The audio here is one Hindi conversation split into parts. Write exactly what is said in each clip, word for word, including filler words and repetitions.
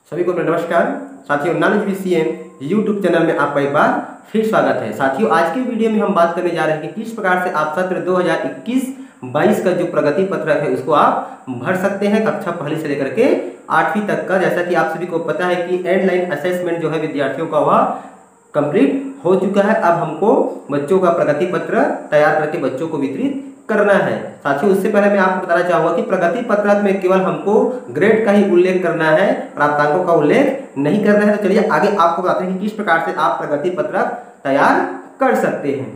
सभी को नमस्कार साथियों, नॉलेज बीसीएम यूट्यूब चैनल में आपका एक बार फिर स्वागत है। साथियों, आज के वीडियो में हम बात करने जा रहे हैं कि किस प्रकार से आप सत्र दो हज़ार इक्कीस बाईस का जो प्रगति पत्रक है उसको आप भर सकते हैं कक्षा पहली से लेकर के आठवीं तक का। जैसा कि आप सभी को पता है कि एंड लाइन असेसमेंट जो है विद्यार्थियों का वह कंप्लीट हो चुका है। अब हमको बच्चों का प्रगति पत्र तैयार करके बच्चों को वितरित करना है। साथियों, उससे पहले मैं आपको बताना चाहूंगा कि प्रगति पत्रक में केवल हमको ग्रेड का ही उल्लेख करना है, प्राप्तांकों का उल्लेख नहीं करना है। तो चलिए आगे आपको बताते हैं कि किस प्रकार से आप प्रगति पत्रक तैयार कर सकते हैं।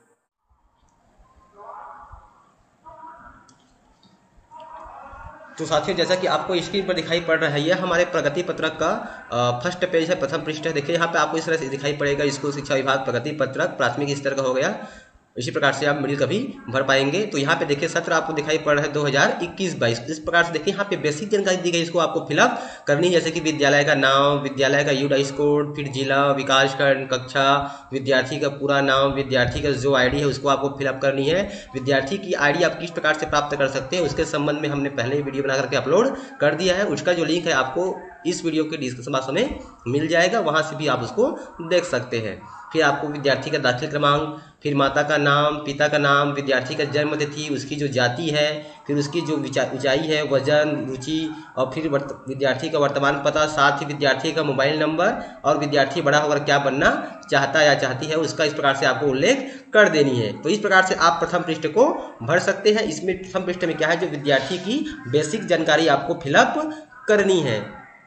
तो साथियों, जैसा कि आपको स्क्रीन पर दिखाई पड़ रहा है, यह हमारे प्रगति पत्रक का फर्स्ट पेज है, प्रथम पृष्ठ है। देखिए यहाँ पे आपको इस तरह से दिखाई पड़ेगा, स्कूल शिक्षा विभाग प्रगति पत्रक प्राथमिक स्तर का हो गया। इसी प्रकार से आप मिडिल का भी भर पाएंगे। तो यहाँ पे देखिए सत्र आपको दिखाई पड़ रहा है दो हज़ार इक्कीस बाईस। इस प्रकार से देखिए यहाँ पे बेसिक जानकारी दी गई, इसको आपको फिलअप करनी है। जैसे कि विद्यालय का नाम, विद्यालय का यूडाइस कोड, फिर जिला, विकास खंड, कक्षा, विद्यार्थी का पूरा नाम, विद्यार्थी का जो आईडी है उसको आपको फिलअप करनी है। विद्यार्थी की आईडी आप किस प्रकार से प्राप्त कर सकते हैं उसके संबंध में हमने पहले ही वीडियो बना करके अपलोड कर दिया है। उसका जो लिंक है आपको इस वीडियो के डिस्क्रिप्शन बॉक्स में मिल जाएगा, वहां से भी आप उसको देख सकते हैं। फिर आपको विद्यार्थी का दाखिल क्रमांक, फिर माता का नाम, पिता का नाम, विद्यार्थी का जन्म तिथि, उसकी जो जाति है, फिर उसकी जो ऊंचाई है, वजन, रुचि, और फिर विद्यार्थी का वर्तमान पता, साथ ही विद्यार्थी का मोबाइल नंबर और विद्यार्थी बड़ा होकर क्या बनना चाहता या चाहती है उसका इस प्रकार से आपको उल्लेख कर देनी है। तो इस प्रकार से आप प्रथम पृष्ठ को भर सकते हैं। इसमें प्रथम पृष्ठ में क्या है, जो विद्यार्थी की बेसिक जानकारी आपको फिलअप करनी है।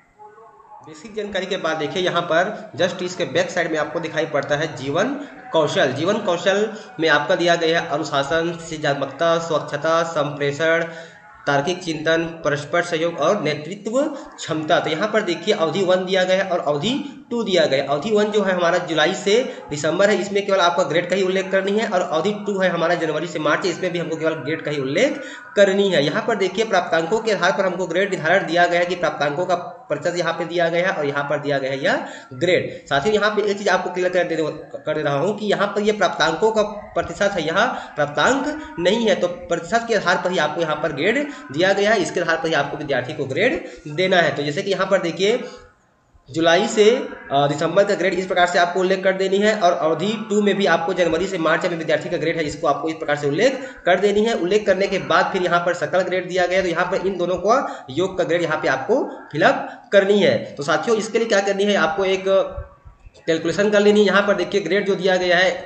बेसिक जानकारी के बाद देखिए यहाँ पर जस्ट इसके बैक साइड में आपको दिखाई पड़ता है जीवन कौशल। जीवन कौशल में आपका दिया गया है अनुशासन, सृजनात्मकता, स्वच्छता, संप्रेषण, तार्किक चिंतन, परस्पर सहयोग और नेतृत्व क्षमता। तो यहाँ पर देखिए अवधि वन दिया गया है और अवधि टू दिया गया है। अवधि वन जो है हमारा जुलाई से दिसंबर है, इसमें केवल आपका ग्रेड का ही उल्लेख करनी है, और अवधि टू है हमारा जनवरी से मार्च, इसमें भी हमको केवल ग्रेड का ही उल्लेख करनी है। यहाँ पर देखिए प्राप्तांकों के आधार पर हमको ग्रेड निर्धारण दिया गया है कि प्राप्तांकों का प्रतिशत यहाँ पे दिया गया है और यहाँ पर दिया गया है यह ग्रेड। साथ ही यहाँ पे एक चीज आपको क्लियर कर दे कर दे रहा हूँ कि यहाँ पर ये प्राप्तांकों का प्रतिशत है, यहाँ प्राप्तांक नहीं है। तो प्रतिशत के आधार पर ही आपको यहाँ पर ग्रेड दिया गया है, इसके आधार पर ही आपको विद्यार्थी को ग्रेड देना है। तो जैसे कि यहाँ पर देखिए जुलाई से दिसंबर का ग्रेड इस प्रकार से आपको उल्लेख कर देनी है, और अवधि टू में भी आपको जनवरी से मार्च में विद्यार्थी का ग्रेड है, इसको आपको इस प्रकार से उल्लेख कर देनी है। उल्लेख करने के बाद फिर यहाँ पर सकल ग्रेड दिया गया है, तो यहाँ पर इन दोनों का योग का ग्रेड यहाँ पे आपको फिलअप करनी है। तो साथियों, इसके लिए क्या करनी है, आपको एक कैलकुलेशन कर लेनी है। यहाँ पर देखिए ग्रेड जो दिया गया है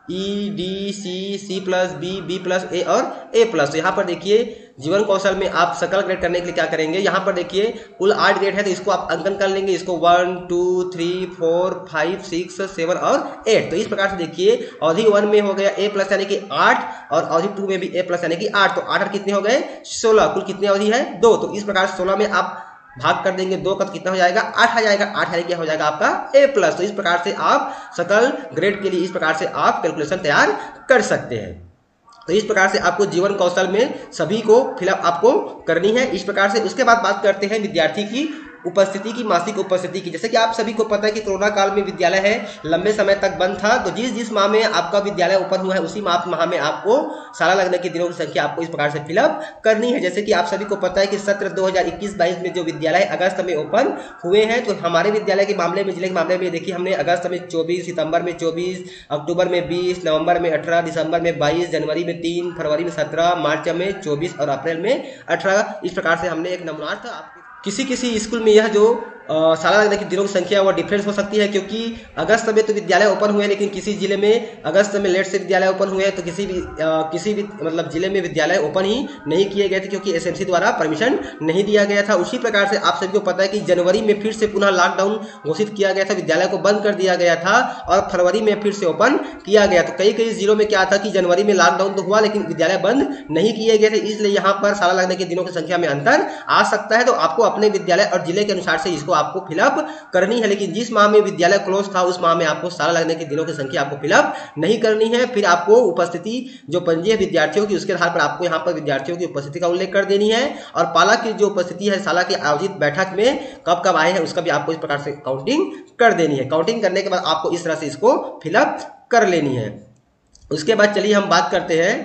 E D C, C plus B, B plus A और ए प्लस। तो यहाँ पर देखिए जीवन कौशल में आप सकल ग्रेड करने के लिए क्या करेंगे, यहाँ पर देखिए कुल आठ ग्रेड है, तो इसको आप अंकन कर लेंगे, इसको one two three four five six seven और एट। तो इस प्रकार से देखिए अवधि वन में हो गया ए प्लस यानी कि आठ, और अवधि टू में भी ए प्लस यानी कि आठ। तो आठ कितने हो गए, सोलह। कुल कितनी अवधि है, दो। तो इस प्रकार से सोलह में आप भाग कर देंगे दो का, तो कितना हो जाएगा, आठ आ जाएगा। आठ यानी क्या हो जाएगा आपका ए प्लस। तो इस प्रकार से आप सकल ग्रेड के लिए इस प्रकार से आप कैलकुलेशन तैयार कर सकते हैं। तो इस प्रकार से आपको जीवन कौशल में सभी को फिलअप आपको करनी है इस प्रकार से। उसके बाद बात करते हैं विद्यार्थी की उपस्थिति की, मासिक उपस्थिति की। जैसे कि आप सभी को पता है कि कोरोना काल में विद्यालय है लंबे समय तक बंद था, तो जिस जिस माह में आपका विद्यालय ओपन हुआ है उसी माह माह में आपको शाला लगने के दिनों की संख्या आपको इस प्रकार से फिलअप करनी है। जैसे कि आप सभी को पता है कि सत्र दो हज़ार इक्कीस बाईस में जो विद्यालय अगस्त में ओपन हुए हैं, तो हमारे विद्यालय के मामले में, जिले के मामले में देखिए हमने अगस्त में चौबीस, सितंबर में चौबीस, अक्टूबर में बीस, नवंबर में अठारह, दिसंबर में बाईस, जनवरी में तीन, फरवरी में सत्रह, मार्च में चौबीस और अप्रैल में अठारह, इस प्रकार से हमने एक नमूनार्थ आपके किसी किसी स्कूल में यह जो शाला लगने की दिनों की संख्या वो डिफरेंस हो सकती है, क्योंकि अगस्त में तो विद्यालय ओपन हुए हैं, लेकिन किसी जिले में अगस्त में लेट से विद्यालय ओपन हुए हैं, तो किसी भी आ, किसी भी मतलब जिले में विद्यालय ओपन ही नहीं किए गए थे, क्योंकि एसएमसी द्वारा परमिशन नहीं दिया गया था। उसी प्रकार से आप सभी को पता है कि जनवरी में फिर से पुनः लॉकडाउन घोषित किया गया था, विद्यालय को बंद कर दिया गया था, और फरवरी में फिर से ओपन किया गया। तो कई कई जिलों में क्या था कि जनवरी में लॉकडाउन तो हुआ लेकिन विद्यालय बंद नहीं किए गए थे, इसलिए यहाँ पर शाला लगने के दिनों की संख्या में अंतर आ सकता है। तो आपको अपने विद्यालय और जिले के अनुसार से इसको आपको फिलअप करनी है, लेकिन जिस माह में विद्यालय क्लोज था उस माह में आपको शाला लगने के दिनों की संख्या आपको फिलअप नहीं करनी है। फिर आपको उपस्थिति जो पंजी है विद्यार्थियों की, उसके आधार पर आपको यहाँ पर विद्यार्थियों की उपस्थिति का उल्लेख कर देनी है, और पाला की जो उपस्थिति है शाला की आयोजित बैठक में कब कब आए हैं उसका भी आपको इस प्रकार से काउंटिंग कर देनी है। काउंटिंग करने के बाद आपको इस तरह से इसको फिलअप कर लेनी है। उसके बाद चलिए हम बात करते हैं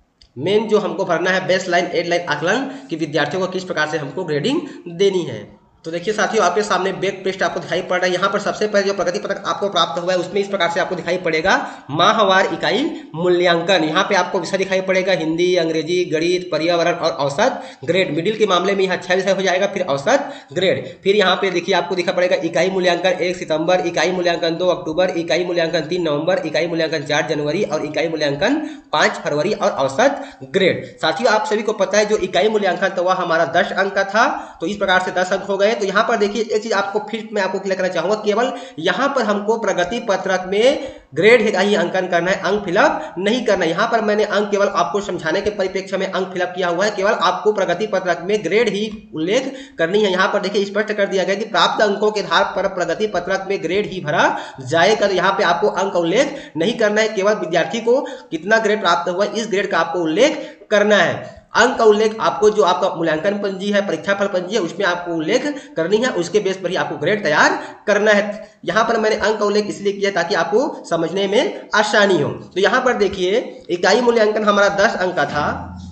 मेन जो हमको भरना है बेस लाइन एड लाइन आकलन कि विद्यार्थियों को किस प्रकार से हमको ग्रेडिंग देनी है। तो देखिए साथियों, आपके सामने बैक पृष्ठ आपको दिखाई पड़ रहा है। यहाँ पर सबसे पहले जो प्रगति पत्रक आपको प्राप्त हुआ है उसमें इस प्रकार से आपको दिखाई पड़ेगा माहवार इकाई मूल्यांकन। यहाँ पे आपको विषय दिखाई पड़ेगा हिंदी, अंग्रेजी, गणित, पर्यावरण और औसत ग्रेड। मिडिल के मामले में यहाँ छह विषय हो जाएगा, फिर औसत ग्रेड। फिर यहाँ पे देखिए आपको दिखा पड़ेगा इकाई मूल्यांकन एक सितंबर, इकाई मूल्यांकन दो अक्टूबर, इकाई मूल्यांकन तीन नवंबर, इकाई मूल्यांकन चार जनवरी और इकाई मूल्यांकन पांच फरवरी और औसत ग्रेड। साथियों, आप सभी को पता है जो इकाई मूल्यांकन था वह हमारा दस अंक का था, तो इस प्रकार से दस अंक हो गए। तो यहाँ पर देखिए एक चीज आपको फिर मैं आपको क्लियर करना चाहूंगा, केवल यहाँ पर हमको प्रगति पत्रक में ग्रेड का ही अंकन करना है, अंक फिलअप नहीं करना है। यहाँ पर मैंने अंक केवल आपको समझाने के परिप्रेक्ष्य में अंक फिलअप किया हुआ है, केवल आपको प्रगति पत्रक में ग्रेड ही उल्लेख करनी है। यहाँ पर देखिए स्पष्ट कर दिया गया कि प्राप्त अंकों के आधार पर प्रगति पत्रक में ग्रेड ही भरा जाएगा। तो यहाँ पे आपको अंक का उल्लेख नहीं करना है, केवल विद्यार्थी को कितना ग्रेड प्राप्त हुआ इस ग्रेड का आपको उल्लेख करना है। अंक का उल्लेख आपको जो आपका मूल्यांकन पंजी है, परीक्षा फल पंजी है, उसमें आपको उल्लेख करनी है, उसके बेस पर ही आपको ग्रेड तैयार करना है। यहाँ पर मैंने अंक का उल्लेख इसलिए किया ताकि आपको समझने में आसानी हो। तो यहाँ पर देखिए इकाई मूल्यांकन हमारा दस अंक का था,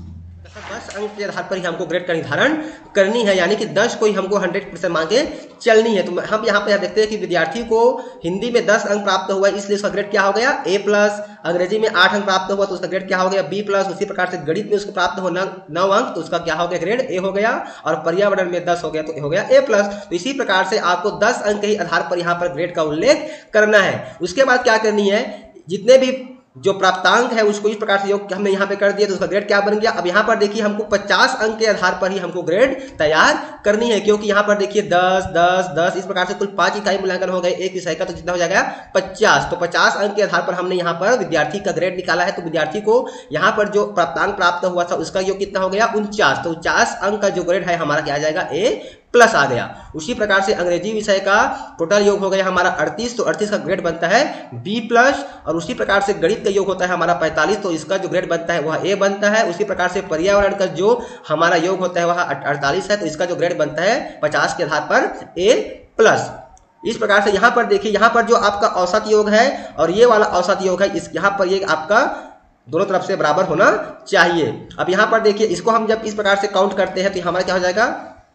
दस अंक के आधार पर ही हमको ग्रेड का निर्धारण करनी है, यानी कि दस को ही हमको हंड्रेड परसेंट मांगे चलनी है। तो हम यहाँ पे देखते हैं कि विद्यार्थी को हिंदी में दस अंक प्राप्त हुआ, इसलिए उसका ग्रेड क्या हो गया ए प्लस। अंग्रेजी में आठ अंक प्राप्त हुआ तो उसका ग्रेड क्या हो गया बी प्लस। उसी प्रकार से गणित में उसको प्राप्त हो नौ अंक तो उसका क्या हो गया ग्रेड ए हो गया, और पर्यावरण में दस हो गया तो ए हो गया ए प्लस। तो इसी प्रकार से आपको दस अंक के ही आधार पर यहाँ पर ग्रेड का उल्लेख करना है। उसके बाद क्या करनी है, जितने भी जो प्राप्तांक है उसको इस प्रकार से योग हमने यहाँ पे कर दिया तो उसका ग्रेड क्या बन गया। अब यहाँ पर देखिए हमको पचास अंक के आधार पर ही हमको ग्रेड तैयार करनी है, क्योंकि यहाँ पर देखिए दस दस दस इस प्रकार से कुल पांच इकाई मूल्यांकन हो गए एक विषय का, तो कितना हो जाएगा पचास। तो पचास अंक के आधार पर हमने यहाँ पर विद्यार्थी का ग्रेड निकाला है। तो विद्यार्थी को यहाँ पर जो प्राप्तांक प्राप्त हुआ था उसका योग कितना हो गया उनचास। तो उनचास अंक का जो ग्रेड है हमारा क्या आ जाएगा ए प्लस आ गया। उसी प्रकार से अंग्रेजी विषय का टोटल योग हो गया हमारा अड़तीस, तो अड़तीस का ग्रेड बनता है बी प्लस। और उसी प्रकार से गणित का योग होता है हमारा पैंतालीस, तो इसका जो ग्रेड बनता है वह ए बनता है। उसी प्रकार से पर्यावरण का जो हमारा योग होता है वह अड़तालीस है, तो इसका जो ग्रेड बनता है पचास के आधार पर ए प्लस। इस प्रकार से यहाँ पर देखिए, यहाँ पर जो आपका औसत योग है और ये वाला औसत योग है, इस यहाँ पर ये आपका दोनों तरफ से बराबर होना चाहिए। अब यहाँ पर देखिए इसको हम जब इस प्रकार से काउंट करते हैं तो हमारा क्या हो जाएगा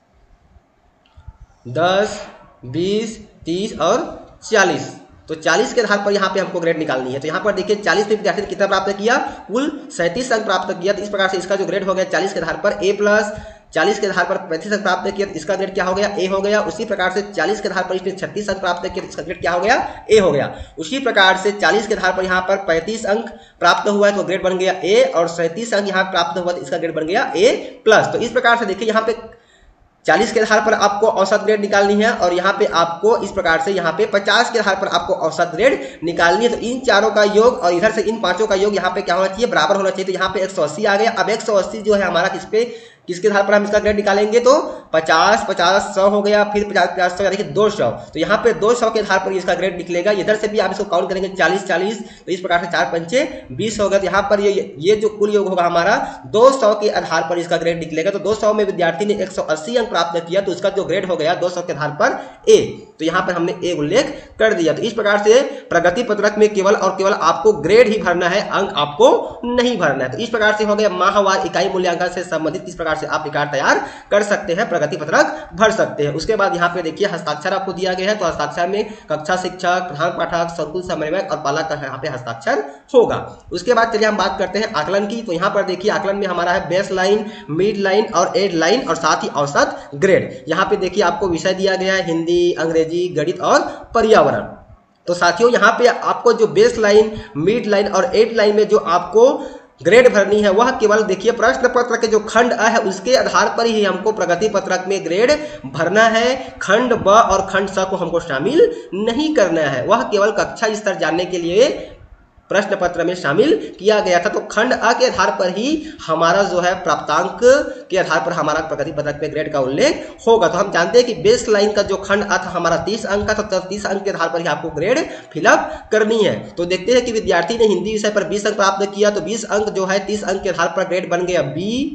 दस, बीस, तीस और चालीस। तो चालीस के आधार पर यहाँ पे हमको ग्रेड निकालनी है। तो यहाँ पर देखिए चालीस में विद्यार्थी ने कितना प्राप्त किया, कुल सैंतीस अंक प्राप्त किया। तो इस प्रकार से इसका जो ग्रेड हो गया चालीस के आधार पर ए प्लस, चालीस के आधार पर पैंतीस अंक प्राप्त किया तो इसका ग्रेड क्या हो गया ए हो गया। उसी प्रकार से चालीस के आधार पर इसने छत्तीस अंक प्राप्त किया तो इसका ग्रेड क्या हो गया ए हो गया। उसी प्रकार से चालीस के आधार पर यहाँ पर पैंतीस अंक प्राप्त हुआ है तो ग्रेड बन गया ए, और सैंतीस अंक यहाँ प्राप्त हुआ तो इसका ग्रेड बन गया ए प्लस। तो इस प्रकार से देखिए यहाँ पे चालीस के आधार पर आपको औसत ग्रेड निकालनी है, और यहाँ पे आपको इस प्रकार से यहाँ पे पचास के आधार पर आपको औसत ग्रेड निकालनी है। तो इन चारों का योग और इधर से इन पांचों का योग यहाँ पे क्या होना चाहिए बराबर होना चाहिए। तो यहाँ पे एक सौ अस्सी आ गया। अब एक सौ अस्सी जो है हमारा किस पे किसके आधार पर हम इसका ग्रेड निकालेंगे, तो पचास पचास सौ हो गया, फिर पचास पचास सौ देखिए दो सौ। तो यहाँ पे दो सौ के आधार पर इसका ग्रेड निकलेगा। इधर से भी आप इसको काउंट करेंगे चालीस चालीस, तो इस प्रकार से चार पंचे बीस हो गया। तो यहाँ पर ये ये जो कुल योग होगा हमारा दो सौ के आधार पर इसका ग्रेड निकलेगा। तो दो सौ में विद्यार्थी ने एक सौ अस्सी अंक प्राप्त किया तो उसका जो ग्रेड हो गया दो सौ के आधार पर ए। तो यहाँ पर हमने ए उल्लेख कर दिया। तो इस प्रकार से प्रगति पत्रक में केवल और केवल आपको ग्रेड ही भरना है, अंक आपको नहीं भरना है। तो इस प्रकार से हो गया माहवार इकाई मूल्यांकन से संबंधित किस प्रकार से आप रिकॉर्ड तैयार कर सकते हैं, प्रगति पत्रक भर सकते हैं। उसके बाद यहाँ पे देखिए हस्ताक्षर आपको दिया गया है। तो हस्ताक्षर में कक्षा शिक्षक, प्रधान पाठक, संकुल समन्वयक और पालक का यहाँ पे हस्ताक्षर होगा। उसके बाद चलिए हम बात करते हैं आकलन की। तो यहाँ पर देखिए आकलन में हमारा है बेस लाइन, मिड लाइन और एड लाइन और साथ ही औसत ग्रेड। यहाँ पे देखिए आपको विषय दिया गया है हिंदी, अंग्रेजी, गणित और पर्यावरण। तो साथियों यहाँ पे आपको जो बेस लाइन, मिड लाइन और एड लाइन में जो आपको ग्रेड भरनी है वह केवल देखिए प्रश्न पत्र के जो खंड अ है उसके आधार पर ही हमको प्रगति पत्रक में ग्रेड भरना है। खंड ब और खंड स को हमको शामिल नहीं करना है, वह केवल कक्षा स्तर जानने के लिए प्रश्न पत्र में शामिल किया गया था। तो खंड अ के आधार पर ही हमारा जो है प्राप्तांक के आधार पर हमारा प्रगति पत्रक में ग्रेड का उल्लेख होगा। तो हम जानते हैं कि बेस लाइन का जो खंड अ था हमारा तीस अंक का, तो तीस अंक के आधार पर ही आपको ग्रेड फिलअप करनी है। तो देखते हैं कि विद्यार्थी ने हिंदी विषय पर बीस अंक प्राप्त किया तो बीस अंक जो है तीस अंक के आधार पर ग्रेड बन गया बी।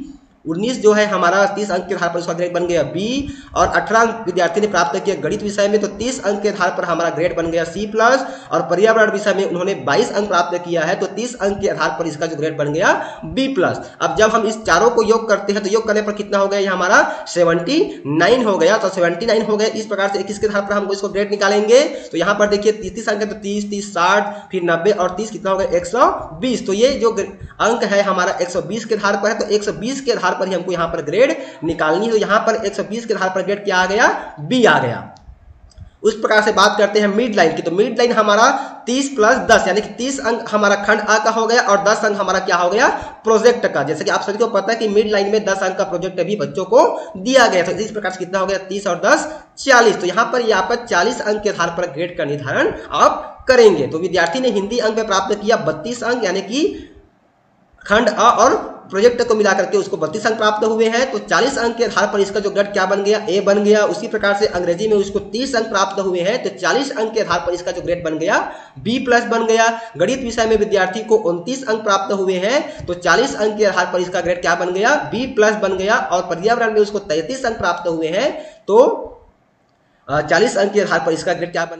उन्नीस जो है हमारा तीस अंक के आधार पर उसका ग्रेड बन गया बी, और अठारह अंक विद्यार्थी ने प्राप्त किया गणित विषय में तो तीस अंक के आधार पर हमारा ग्रेड बन गया सी प्लस, और पर्यावरण विषय में उन्होंने बाईस अंक प्राप्त किया है तो तीस अंक के आधार पर इसका जो ग्रेड बन गया बी प्लस। अब जब हम इस चारों को योग करते हैं तो योग करने पर कितना हो गया, ये हमारा उन्यासी हो गया, तो उन्यासी हो गया। इस प्रकार से किसके आधार पर हमको इसको ग्रेड निकालेंगे, तो यहाँ पर देखिए तीस तीस अंक है तो तीस तीस साठ फिर नब्बे और तीस कितना हो गया एक सौ बीस, तो ये जो अंक है हमारा एक सौ बीस के आधार पर है, तो एक सौ बीस के आधार पर ही हमको यहाँ पर ग्रेड निकालनी है। तो यहाँ पर एक सौ बीस के आधार पर ग्रेड क्या आ गया, बी आ गया। उस प्रकार से बात करते हैं मिड लाइन की, तो मिड लाइन हमारा तीस प्लस दस यानी कि तीस अंक हमारा खंड आ का हो गया और दस अंक हमारा क्या हो गया, प्रोजेक्ट का। जैसे कि आप सभी को पता है कि मिड लाइन में दस अंक का प्रोजेक्ट भी बच्चों को दिया गया, तो इस प्रकार से कितना हो गया तीस और दस चालीस, तो यहाँ पर ये आपका चालीस अंक के आधार पर ग्रेड का निर्धारण आप करेंगे। तो विद्यार्थी ने हिंदी अंक में प्राप्त किया बत्तीस अंक यानी कि खंड अ और प्रोजेक्ट को मिलाकर के उसको बत्तीस अंक प्राप्त हुए हैं, तो चालीस अंक के आधार पर इसका जो ग्रेड क्या बन गया, ए बन गया। उसी प्रकार से अंग्रेजी में उसको तीस अंक प्राप्त हुए हैं, तो चालीस अंक के आधार पर इसका जो ग्रेड बन गया बी प्लस बन गया। गणित विषय में विद्यार्थी को उनतीस अंक प्राप्त हुए हैं, तो चालीस अंक के आधार पर इसका ग्रेड क्या बन गया, बी प्लस बन गया। और पर्यावरण में उसको तैंतीस अंक प्राप्त हुए हैं, तो चालीस अंक के आधार पर इसका ग्रेड क्या बन गया।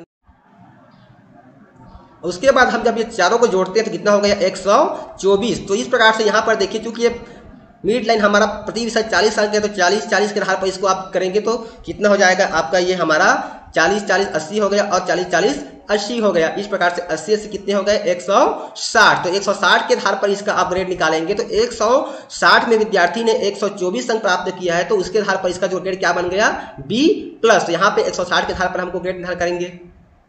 उसके बाद हम जब ये चारों को जोड़ते हैं तो कितना हो गया एक सौ चौबीस। तो इस प्रकार से यहाँ पर देखिए चूंकि ये मिड लाइन हमारा प्रति विषय चालीस अंक है, तो चालीस चालीस के आधार पर इसको आप करेंगे तो कितना हो जाएगा आपका, ये हमारा चालीस चालीस अस्सी हो गया और चालीस चालीस अस्सी हो गया। इस प्रकार से अस्सी अस्सी कितने हो गए एक सौ साठ, तो एक सौ साठ के आधार पर इसका आप ग्रेड निकालेंगे, तो एक सौ साठ में विद्यार्थी ने एक सौ चौबीस अंक प्राप्त किया है, तो उसके आधार पर इसका जो ग्रेड क्या बन गया बी प्लस। तो यहाँ पे एक सौ साठ के आधार पर हमको ग्रेड निर्धारण करेंगे।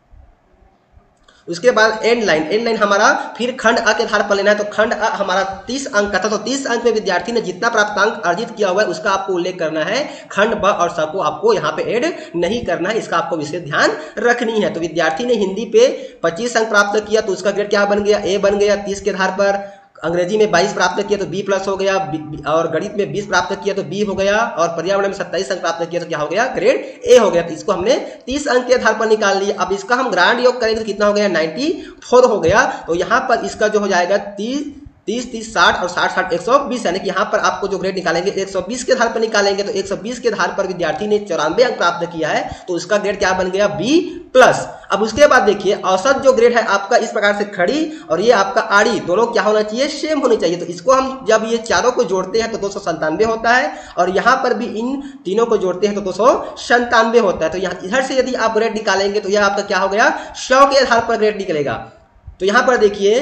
उसके बाद एंड लाइन, एंड लाइन हमारा फिर खंड अ के आधार पर लेना है, तो खंड अ हमारा तीस अंक का था, तो तीस अंक में विद्यार्थी ने जितना प्राप्तांक अर्जित किया हुआ है उसका आपको उल्लेख करना है। खंड ब और स को आपको यहाँ पे ऐड नहीं करना है, इसका आपको विशेष ध्यान रखनी है। तो विद्यार्थी ने हिंदी पे पच्चीस अंक प्राप्त किया, तो उसका ग्रेड क्या बन गया, ए बन गया तीस के आधार पर। अंग्रेजी में बाईस प्राप्त किया तो बी प्लस हो गया, और गणित में बीस प्राप्त किया तो बी हो गया, और पर्यावरण में सत्ताईस अंक प्राप्त किया तो क्या हो गया, ग्रेड ए हो गया। तो इसको हमने तीस अंक के आधार पर निकाल लिया। अब इसका हम ग्रांड योग करेंगे तो कितना हो गया चौरानवे हो गया। तो यहाँ पर इसका जो हो जाएगा तीस तीस तीस साठ और साठ साठ एक सौ बीस, यानी कि यहाँ पर आपको जो ग्रेड निकालेंगे एक सौ बीस के आधार पर निकालेंगे, तो एक सौ बीस के आधार पर विद्यार्थी ने चौरानवे अंक प्राप्त किया है, तो उसका ग्रेड क्या बन गया बी प्लस। अब उसके बाद देखिए औसत जो ग्रेड है आपका इस प्रकार से खड़ी और ये आपका आड़ी दोनों क्या होना चाहिए, सेम होनी चाहिए। तो इसको हम जब ये चारों को जोड़ते हैं तो दो सौ संतानवे होता है, और यहाँ पर भी इन तीनों को जोड़ते हैं तो दो सौ संतानवे होता है। तो यहाँ इधर से यदि आप ग्रेड निकालेंगे तो यह आपका क्या हो गया, सौ के आधार पर ग्रेड निकलेगा। तो यहाँ पर देखिए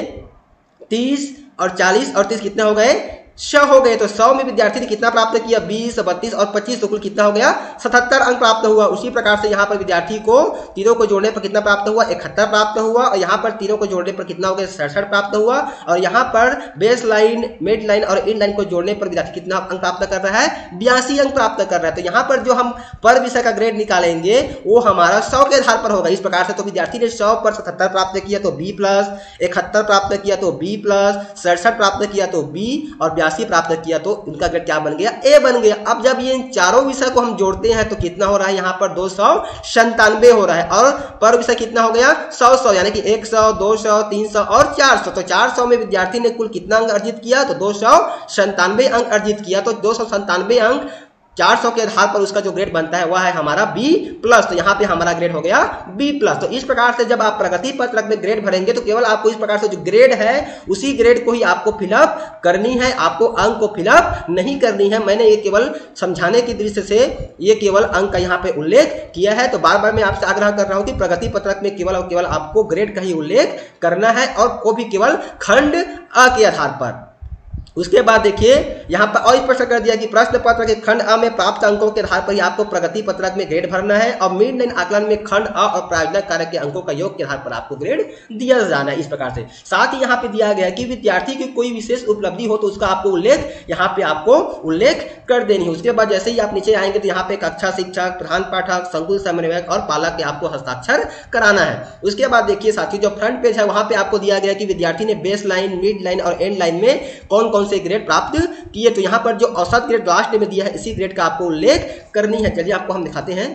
तीस और चालीस और तीस कितने हो गए, सौ हो गए। तो सौ में विद्यार्थी ने कितना प्राप्त किया, बीस बत्तीस और पच्चीस, तो कुल कितना हो गया सतहत्तर अंक प्राप्त हुआ। उसी प्रकार से यहाँ पर विद्यार्थी को तीनों को जोड़ने पर कितना प्राप्त हुआ, इकहत्तर प्राप्त हुआ, और यहाँ पर तीनों को जोड़ने पर कितना हो गया सड़सठ प्राप्त हुआ। और यहाँ पर बेस लाइन, मिड लाइन और इन लाइन को जोड़ने पर विद्यार्थी कितना अंक प्राप्त कर रहा है, बयासी अंक प्राप्त कर रहा है। तो यहाँ पर जो हम पर विषय का ग्रेड निकालेंगे वो हमारा सौ के आधार पर होगा। इस प्रकार से तो विद्यार्थी ने सौ पर सतहत्तर प्राप्त किया तो बी प्लस, इकहत्तर प्राप्त किया तो बी प्लस, सड़सठ प्राप्त किया तो बी, और बयासी प्राप्त किया तो उनका ग्रेड क्या बन गया, ए बन गया। अब जब ये चारों विषय को हम जोड़ते हैं तो कितना हो रहा है, यहाँ पर दो सौ संतानवे हो रहा है, और पर विषय कितना हो गया सौ सौ, यानी कि एक सौ दो सौ तीन सौ और चार सौ। तो चार सौ में विद्यार्थी ने कुल कितना अंक अर्जित किया, तो दो सौ संतानवे अंक अर्जित किया। तो दो सौ संतानवे अंक चार सौ के आधार पर उसका जो ग्रेड बनता है वह है हमारा बी प्लस। तो यहाँ पे हमारा ग्रेड हो गया बी प्लस। तो इस प्रकार से जब आप प्रगति पत्रक में ग्रेड भरेंगे तो केवल आपको इस प्रकार से जो ग्रेड है उसी ग्रेड को ही आपको फिलअप करनी है, आपको अंक को फिलअप नहीं करनी है। मैंने ये केवल समझाने की दृष्टि से ये केवल अंक का यहाँ पे उल्लेख किया है। तो बार बार मैं आपसे आग्रह कर रहा हूँ कि प्रगति पत्रक में केवल और केवल आपको ग्रेड का ही उल्लेख करना है, और वो भी केवल खंड अ के आधार पर। उसके बाद देखिए यहाँ पर और स्पष्ट कर दिया कि प्रश्न पत्र के खंड अ में प्राप्त अंकों के आधार पर ही आपको प्रगति पत्रक में ग्रेड भरना है, और मिड लाइन आकलन में खंड अ और प्रायोजन कार्य के अंकों का योग के आधार पर आपको ग्रेड दिया जाना है। इस प्रकार से साथ ही यहाँ पे दिया गया कि विद्यार्थी की कोई विशेष उपलब्धि हो तो उसका आपको उल्लेख यहाँ पे आपको उल्लेख कर देनी है। उसके बाद जैसे ही आप नीचे आएंगे तो यहाँ पे कक्षा शिक्षक, प्रधान पाठक, संकुल समन्वयक और पालक के आपको हस्ताक्षर कराना है। उसके बाद देखिए साथियों जो फ्रंट पेज है वहां पे आपको दिया गया कि विद्यार्थी ने बेस लाइन, मिड लाइन और एंड लाइन में कौन कौन से ग्रेड प्राप्त किए। तो यहाँ पर जो औसत ग्रेड लास्ट में दिया है इसी ग्रेड का आपको उल्लेख करनी है। चलिए आपको हम दिखाते हैं।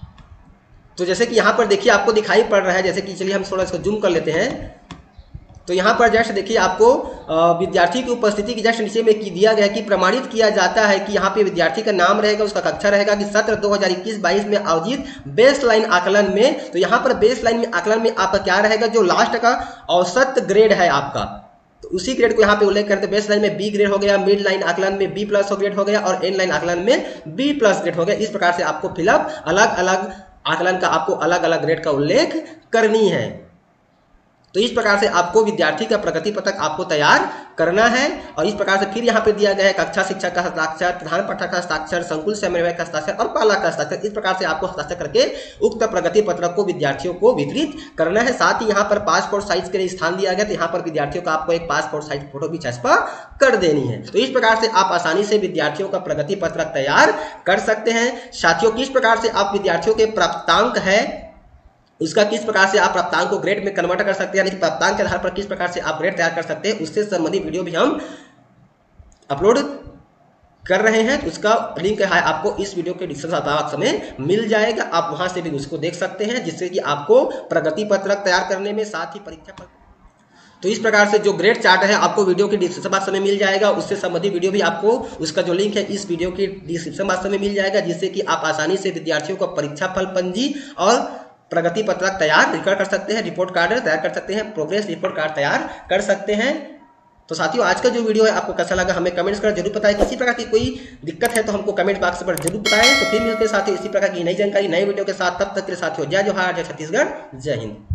तो जैसे कि यहाँ पर देखिए आपको दिखाई पड़ रहा है, जैसे कि चलिए हम थोड़ा इसको जूम कर लेते हैं। तो यहाँ पर जस्ट देखिए आपको विद्यार्थी की उपस्थिति की जस्ट नीचे में की दिया गया है कि प्रमाणित किया जाता है कि यहाँ पे विद्यार्थी का नाम रहेगा, उसका कक्षा रहेगा कि सत्र दो हज़ार इक्कीस बाईस में आयोजित बेस लाइन आकलन में। तो यहाँ पर बेस लाइन में आकलन में आपका क्या रहेगा, जो लास्ट का औसत ग्रेड है आपका, तो उसी ग्रेड को यहाँ पे उल्लेख करते हैं। बेस लाइन में बी ग्रेड हो गया, मिड लाइन आकलन में बी प्लस ग्रेड हो गया और एंड लाइन आकलन में बी प्लस ग्रेड हो गया। इस प्रकार से आपको फिलअप अलग अलग आकलन का आपको अलग अलग ग्रेड का उल्लेख करनी है। तो इस प्रकार से आपको विद्यार्थी का प्रगति पत्रक आपको तैयार करना है। और इस प्रकार से फिर यहाँ पे दिया गया है कक्षा शिक्षक का हस्ताक्षर, प्रधान पाठक का हस्ताक्षर, संकुल समन्वयक का हस्ताक्षर और पालक का हस्ताक्षर। इस प्रकार से आपको हस्ताक्षर करके उक्त प्रगति पत्रक को विद्यार्थियों को वितरित करना है। साथ ही यहाँ पर पासपोर्ट साइज के लिए स्थान दिया गया, तो यहाँ पर विद्यार्थियों का आपको एक पासपोर्ट साइज फोटो भी चस्पा कर देनी है। तो इस प्रकार से आप आसानी से विद्यार्थियों का प्रगति पत्रक तैयार कर सकते हैं। साथियों, किस प्रकार से आप विद्यार्थियों के प्राप्तांक है उसका किस प्रकार से आप प्राप्तांक को ग्रेड में कन्वर्ट कर सकते हैं, यानी प्राप्तांक के आधार पर किस प्रकार से आप ग्रेड तैयार कर सकते हैं, उससे संबंधित वीडियो भी हम अपलोड कर रहे हैं। उसका लिंक है आपको इस वीडियो के डिस्क्रिप्शन बॉक्स में मिल जाएगा, आप वहां से भी उसको देख सकते हैं, जिससे कि आपको प्रगति पत्रक तैयार करने में साथ ही परीक्षा पर। तो इस प्रकार से जो ग्रेड चार्ट है आपको वीडियो के डिस्क्रिप्शन बॉक्स में मिल जाएगा, उससे संबंधित वीडियो भी आपको उसका जो लिंक है इस वीडियो के डिस्क्रिप्शन बॉक्स में मिल जाएगा, जिससे कि आप आसानी से विद्यार्थियों को परीक्षा फल पंजी और प्रगति पत्रक तैयार कर सकते हैं, रिपोर्ट कार्ड तैयार कर सकते हैं, प्रोग्रेस रिपोर्ट कार्ड तैयार कर सकते हैं। तो साथियों, आज का जो वीडियो है आपको कैसा लगा हमें कमेंट्स कर जरूर बताएं। किसी प्रकार की कोई दिक्कत है तो हमको कमेंट बॉक्स पर जरूर बताएं। तो फिर मिलते हैं साथियों इसी प्रकार की नई जानकारी नए वीडियो के साथ। तब तक के साथियों जय जोहार, जय छत्तीसगढ़, जय हिंद।